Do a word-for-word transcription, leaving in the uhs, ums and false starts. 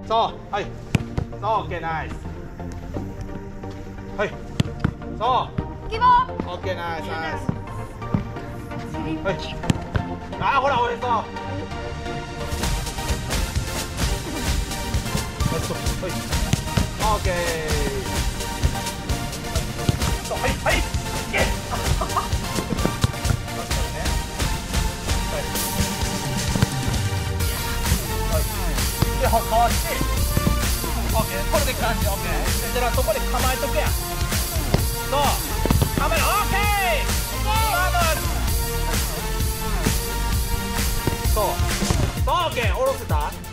そうはいそうオッケーナイスはいそう希望オッケーナイスナイスはいあーほらおへそはいはいオッケーはいはいいけで、かわして、オッケー、これで感じ、オッケー。で、じゃあ、そこで構えとくやん。そう、構える、オッケー。今の。そう、そう、オッケー、下ろせた。